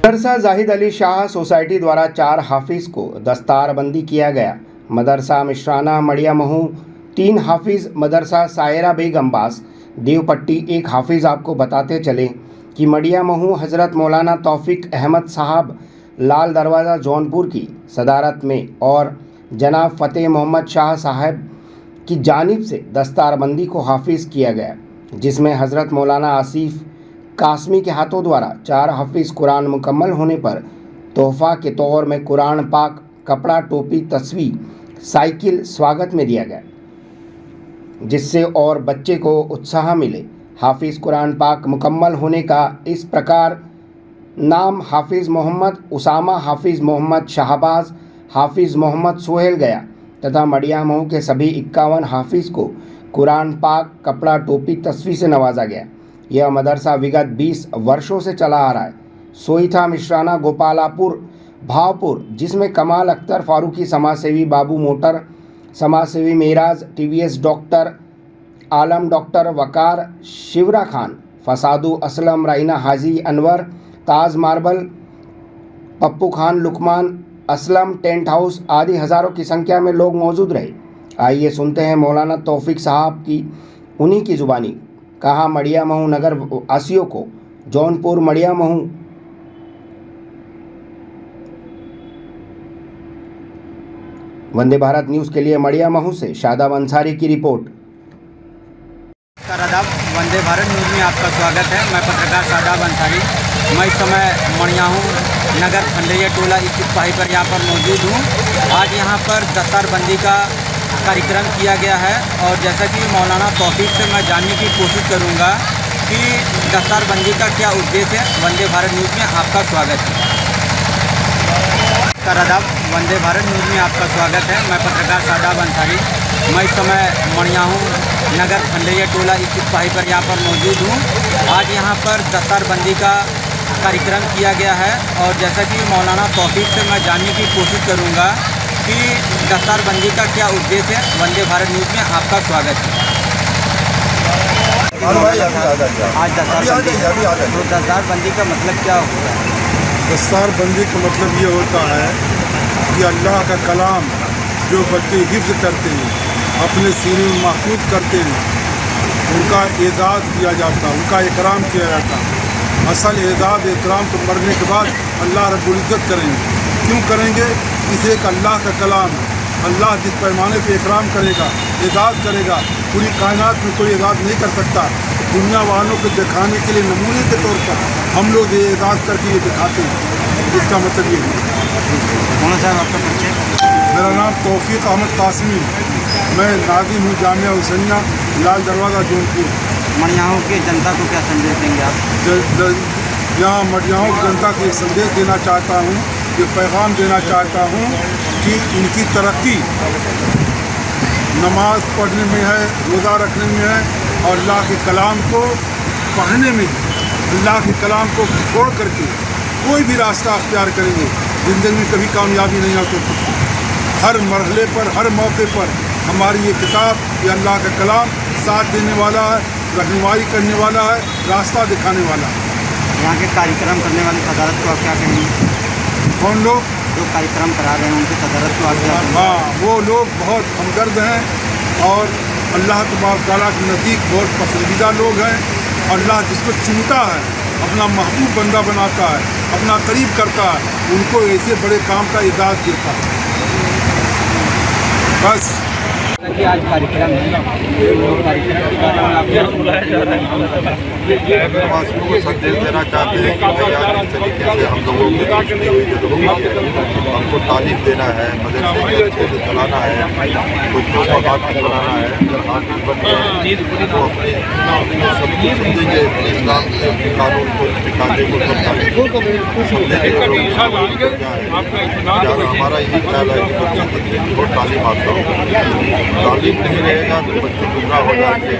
मदरसा Zahid Ali Shah society द्वारा 4 हाफिज को दस्तारबंदी किया गया। मदरसा मिश्राना मड़िया महू 3 हाफिज, मदरसा सायरा बेगम बास देवपट्टी 1 हाफिज। आपको बताते चले कि मड़िया महू हज़रत मौलाना तौफीक अहमद साहब लाल दरवाज़ा जौनपुर की सदारत में और जनाब फ़तेह मोहम्मद शाह साहब की जानिब से दस्तारबंदी को हाफिज किया गया, जिसमें हज़रत मौलाना आसिफ कासमी के हाथों द्वारा 4 हाफिज कुरान मुकम्मल होने पर तोहफ़ा के तौर में कुरान पाक, कपड़ा, टोपी, तस्वीर, साइकिल स्वागत में दिया गया, जिससे और बच्चे को उत्साह मिले। हाफिज कुरान पाक मुकम्मल होने का इस प्रकार नाम हाफिज मोहम्मद उसामा, हाफिज मोहम्मद शाहबाज, हाफिज मोहम्मद सोहेल गया तथा मड़िया महू के सभी 51 हाफिज को कुरान पाक, कपड़ा, टोपी, तस्वीर से नवाजा गया। यह मदरसा विगत 20 वर्षों से चला आ रहा है। सोईथा मिश्राना गोपालापुर भावपुर, जिसमें कमाल अख्तर फारूकी समाजसेवी, बाबू मोटर समाजसेवी, Meraj TVS doctor Alam, doctor Waqar, Shivra Khan, Fasadu Aslam, Raina Haji Anwar, Taj marble, Pappu Khan, Luqman Aslam, tent house आदि हज़ारों की संख्या में लोग मौजूद रहे। आइए सुनते हैं मौलाना तौफीक साहब की उन्हीं की ज़ुबानी कहा मड़िया महू नगर वासियों को जौनपुर मड़िया महू वंदे भारत न्यूज़ के लिए मड़िया महू से शादाब अंसारी की रिपोर्ट। आदाब, वंदे भारत न्यूज़ में आपका स्वागत है। मैं पत्रकार शादाब अंसारी। मैं इस समय मड़िया नगर खंडेरिया टोला स्थित पाही पर यहाँ पर मौजूद हूँ। आज यहाँ पर दस्तारबंदी का कार्यक्रम किया गया है और जैसा कि मौलाना तौफीक से मैं जानने की कोशिश करूँगा कि दस्तारबंदी का क्या उद्देश्य है। वंदे भारत न्यूज़ में आपका स्वागत है। आदाब, वंदे भारत न्यूज़ में आपका स्वागत है। मैं पत्रकार शादाब अंसारी। मैं इस समय मड़िया नगर खंडेरिया टोला स्थित पाही पर यहाँ पर मौजूद हूँ। आज यहाँ पर दस्तारबंदी का कार्यक्रम किया गया है और जैसा कि मौलाना तौफीक से मैं जानने की कोशिश करूँगा कि दस्तारबंदी का क्या उद्देश्य है। वंदे भारत न्यूज़ में आपका स्वागत है। आज दस्तारबंदी का मतलब क्या होता है? दस्तारबंदी का मतलब ये होता है कि अल्लाह का कलाम जो बच्चे हिफ्ज़ करते हैं, अपने सीने में महफूज करते हैं, उनका एजाज़ किया जाता है, उनका इकराम किया जाता है। असल एजाज़ इकराम तो मरने के बाद अल्लाह रब्बुल इज़्ज़त करेंगे। क्यों करेंगे? इसे एक अल्लाह का कलाम है। अल्लाह जिस पैमाने पे इकराम करेगा, एजाज़ करेगा, पूरी कायनात में कोई एजाज़ नहीं कर सकता। दुनिया वालों को दिखाने के लिए नमूने के तौर पर हम लोग ये एजाज़ करके ये दिखाते हैं। इसका मतलब ये है। कौन साहब आपका परिचय? मेरा नाम तौफीक अहमद कासमी, मैं नाज़िम हूँ जामिया हुसैनिया लाल दरवाज़ा जौनपुर। मड़िया की जनता को क्या संदेश देंगे आप? यहाँ मड़िया की जनता को एक संदेश देना चाहता हूँ, ये पैगाम देना चाहता हूँ कि इनकी तरक्की नमाज पढ़ने में है, रोज़ा रखने में है और अल्लाह के कलाम को पढ़ने में। अल्लाह के कलाम को छोड़ करके कोई भी रास्ता अख्तियार करेंगे, ज़िंदगी में कभी कामयाबी नहीं आ सकती। हर मरहले पर, हर मौके पर हमारी ये किताब, ये अल्लाह का कलाम साथ देने वाला है, रहनुमाई करने वाला है, रास्ता दिखाने वाला है। यहाँ के कार्यक्रम करने वाली सदारत को आप क्या कहेंगे? कौन लोग जो कार्यक्रम करा रहे हैं उनकी सदारत को आप क्या कहेंगे? हाँ, वो लोग बहुत हमदर्द हैं और अल्लाह तबारक तआला के नज़दीक बहुत पसंदीदा लोग हैं। अल्लाह जिसको चुनता है, अपना महबूब बंदा बनाता है, अपना करीब करता है, उनको ऐसे बड़े काम का एजाज़ देता है। बस कि आज कार्यक्रम है, कार्यक्रम के बारे में आप क्या वासियों को संदेश देना चाहते हैं कि भाई आज इस तरीके से हम लोगों हमको तालीम देना है, मदरसे को अच्छे से चलाना है, बच्चों को हाफिज बनाना है। अगर हाफिज बन गए तो अपने सब कुछ समझेंगे, इस्लाम के अपने कानून को दिखाने को हमारा यही ख्याल है कि बच्चे जितनी बहुत तालीम आता हो। तालीम नहीं रहेगा तो बच्चे गुमराह हो जाएंगे।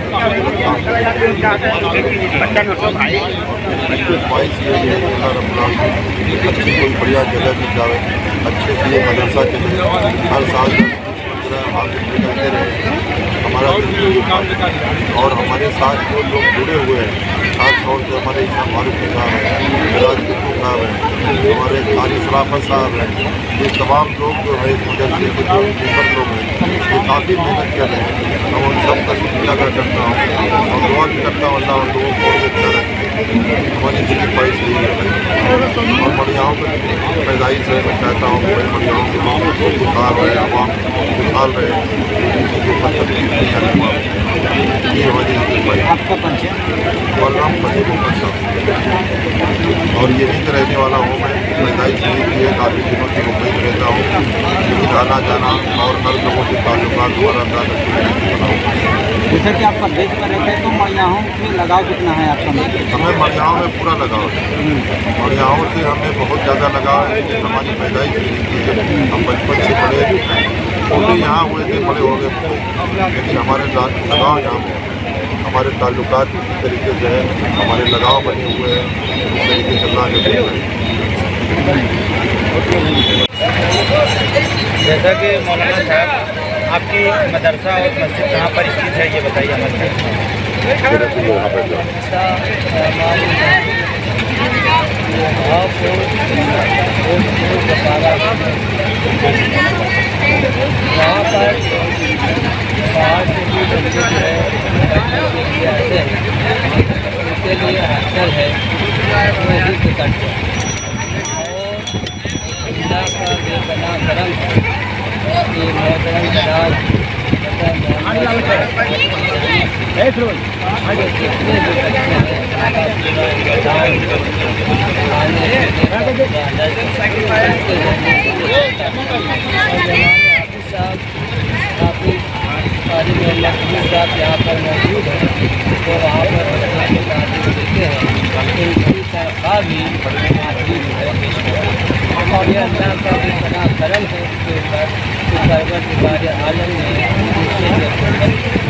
ख्वाहिश ये है कि अच्छी कोई बढ़िया जगह मिल जाए, अच्छे से ये मदरसा चले, हर साल हाफिज निकलते रहे। हमारा और हमारे साथ जो लोग जुड़े हुए हैं, खास तौर से हमारे इमाम फारूक साहब हैं, मिराज टिप्पू साहब हैं, हमारे कारी सराफत साहब हैं, ये तमाम लोग जो है इस मदरसे के जो टीचर लोग हैं ये काफ़ी मेहनत कर रहे हैं। मैं उन सब का शुक्रिया अदा करता हूँ और दुआ भी करता हूँ अल्लाह उन लोगों को अच्छा रखे। हमारी जिंदगी ख्वाहिश यही है और मड़ियाओं की पैदाइश है। मैं चाहता हूँ कि मड़ियाओं के लोग खुशहाल रहे, आवाम खुशहाल रहे, ये हमारी आपका परिचय? नाम फतेह और यहीं का रहने वाला हूँ मैं। पैदाइश यही की है, काफ़ी दिनों से मुंबई में रहता हूँ, लेकिन आना जाना और हर लोगों से ताल्लुकात हमारा ज़्यादा जैसा कि आप प्रदेश में रहते हैं तो मड़ियाओं से लगाव कितना है आपका? हमें मड़ियाओं में पूरा लगाव है। मड़ियाओं से हमें बहुत ज़्यादा लगाव है, लेकिन हमारी पैदाइश यही की है। हम बचपन से बड़े छोटे यहाँ हुए थे, बड़े हो गए, लेकिन हमारे लगाव यहाँ पे हमारे ताल्लुकात इस तरीके से है, हमारे लगाव बने हुए हैं, इस तरीके से अल्लाह ने दिए हैं। जैसा कि मौलाना साहब आपकी मदरसा और मस्जिद कहाँ पर स्थित है ये बताइए हमारे। यहाँ पर बाहर से भी बच्चे जो है आते हैं, उनके लिए हॉस्टल है वो भी टिकट है। और अल्लाह का बेपना करम है कि मोहतरम जनाब जितने भी बच्चे हैं काफ़ी सारी साहब यहाँ पर मौजूद हैं, तो वहाँ पर तालीम देते हैं। इनकी तनख्वाह भी मौजूद है और ये अल्लाह का भी बड़ा करम है इसके ऊपर कि परवरदिगार आलम ने